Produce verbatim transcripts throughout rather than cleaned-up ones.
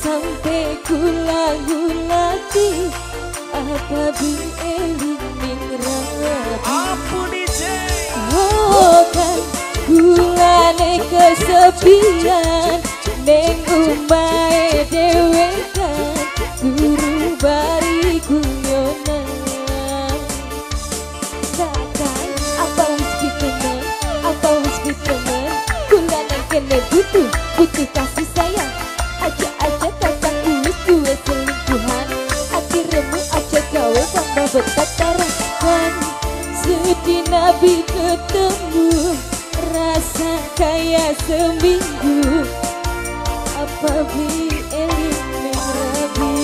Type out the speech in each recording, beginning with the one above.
sampai kulang-ulati apa eling ning rabi. Ampuni Jeng. Oh kan gulane kesepian ning omahe dhewe kan guru bari guyonan. Kakak apa wis pitemen, apa wis pitemen, gulane kene butuh butuh kasih sayang. Aja-aja kakak wis duwe selingkuhan, akhiremu aja gawe tambah betataran. Kan sedih nabi ketemu rasa kayak seminggu apa bi eling ning rabi.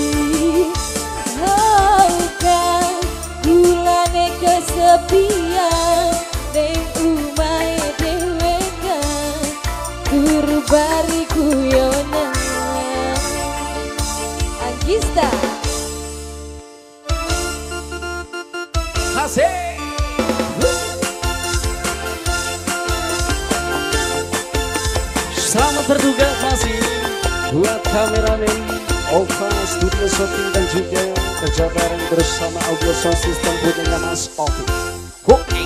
Oh kan gulane kesepian ning omahe dhewe kan guru bari guyonan. Anggista Asik. Selamat bertugas masih buat kameramen Ova Studio Shooting dan juga kerja bareng bersama audio sound system punya Mas Ovi. Oke.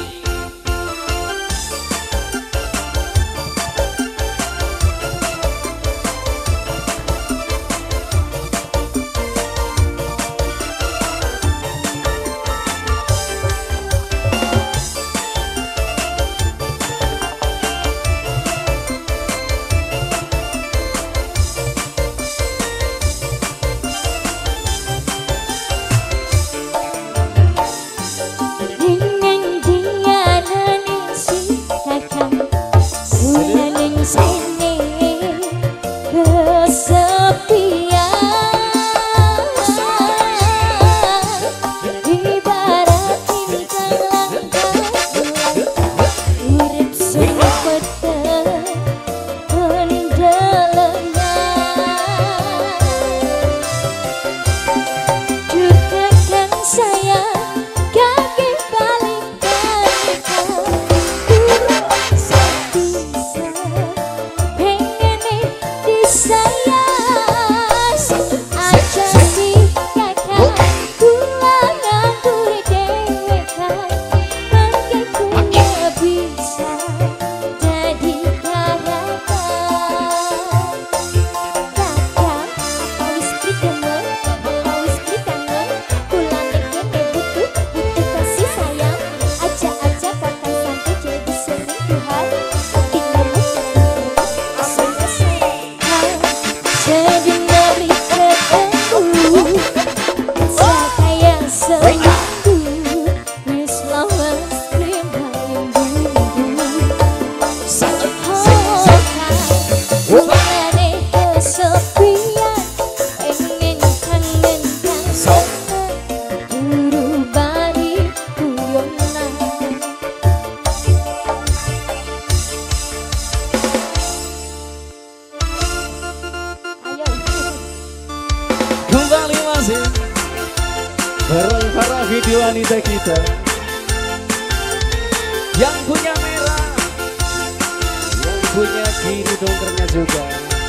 Kembali masih bareng para video wanita kita yang punya merah, yang punya biru dongkernya juga.